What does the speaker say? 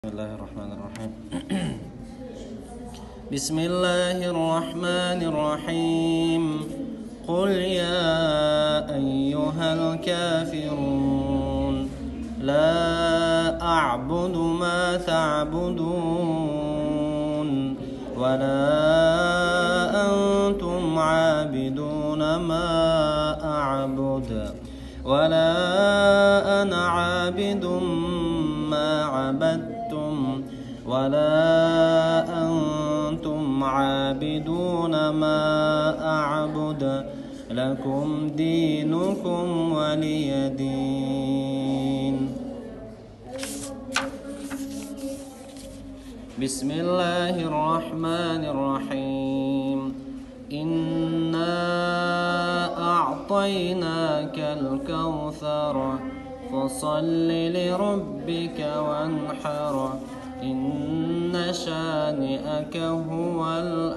بسم الله الرحمن الرحيم. بسم الله الرحمن الرحيم. قل يا أيها الكافرون لا أعبد ما تعبدون ولا أنتم عابدون ما أعبد ولا أنا عابد ما عبدتم ولا أنتم عابدون ما أعبد لكم دينكم ولي دين. بسم الله الرحمن الرحيم. إنا أعطيناك الكوثر فصل لربك وانحر إن شانئك هو الأبتر.